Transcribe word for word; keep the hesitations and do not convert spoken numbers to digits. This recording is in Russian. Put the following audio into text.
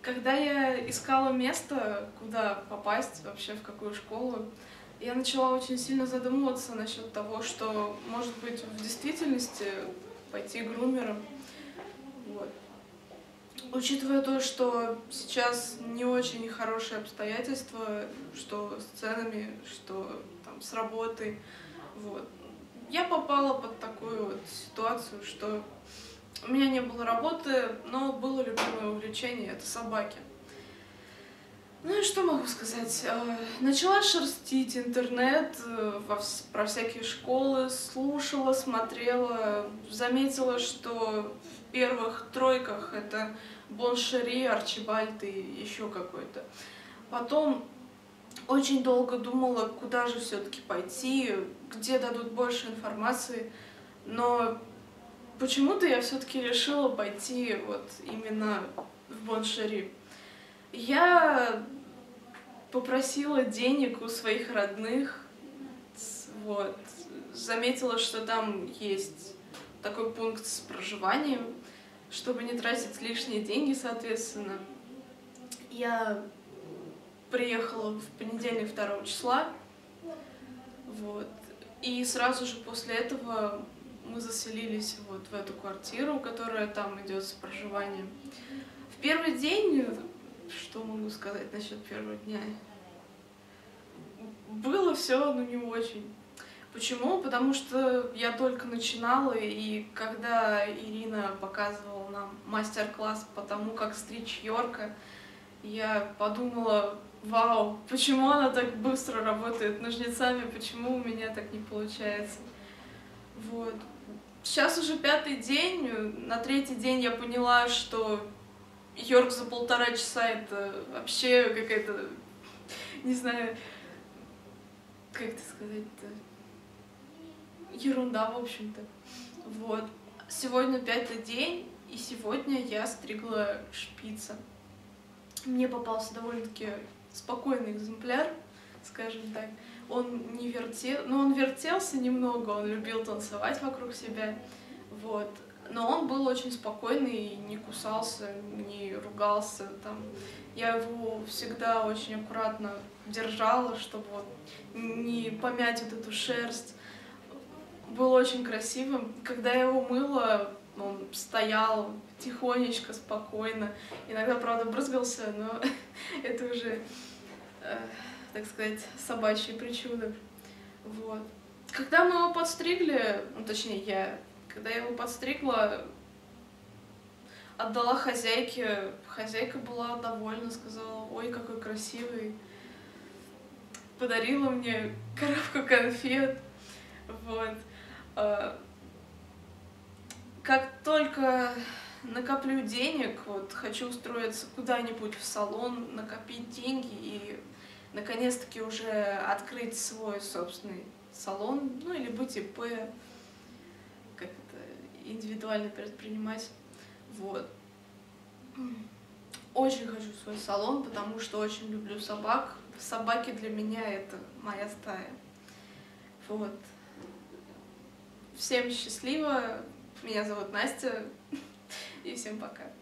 Когда я искала место, куда попасть, вообще в какую школу, я начала очень сильно задумываться насчет того, что, может быть, в действительности пойти грумером. Вот. Учитывая то, что сейчас не очень хорошие обстоятельства, что с ценами, что там с работой, вот. Я попала под такую вот ситуацию, что у меня не было работы, но было любимое увлечение — это собаки. Ну и что могу сказать? Начала шерстить интернет про всякие школы, слушала, смотрела, заметила, что в первых тройках это Бон Шери, Арчибальд и еще какой-то. Потом очень долго думала, куда же все-таки пойти, где дадут больше информации, но почему-то я все-таки решила пойти вот именно в Бон Шери. Я попросила денег у своих родных, вот, заметила, что там есть такой пункт с проживанием, чтобы не тратить лишние деньги, соответственно. Я приехала в понедельник второго числа, вот, и сразу же после этого мы заселились вот в эту квартиру, которая там идет с проживанием. В первый день, что могу сказать насчет первого дня? Было все, но не очень. Почему? Потому что я только начинала, и когда Ирина показывала нам мастер-класс по тому, как стричь Йорка, я подумала: вау, почему она так быстро работает ножницами, почему у меня так не получается? Вот. Сейчас уже пятый день, на третий день я поняла, что Йорк за полтора часа — это вообще какая-то, не знаю, как это сказать-то, ерунда, в общем-то. Вот. Сегодня пятый день, и сегодня я стригла шпица. Мне попался довольно-таки спокойный экземпляр, скажем так. Он не вертел, ну он вертелся немного, он любил танцевать вокруг себя, вот. Но он был очень спокойный, не кусался, не ругался. Там. Я его всегда очень аккуратно держала, чтобы вот не помять вот эту шерсть. Был очень красивым. Когда я его мыла, он стоял тихонечко, спокойно. Иногда, правда, брызгался, но это уже, э, так сказать, собачьи причуды. Вот. Когда мы его подстригли, ну, точнее, я, когда я его подстригла, отдала хозяйке, хозяйка была довольна, сказала: ой, какой красивый. Подарила мне коробку конфет. Вот. Как только накоплю денег, вот, хочу устроиться куда-нибудь в салон, накопить деньги и наконец-таки уже открыть свой собственный салон, ну или быть ИП, как это, индивидуальный предприниматель. Вот. Очень хочу свой салон, потому что очень люблю собак. Собаки для меня — это моя стая. Вот. Всем счастливо. Меня зовут Настя. И всем пока.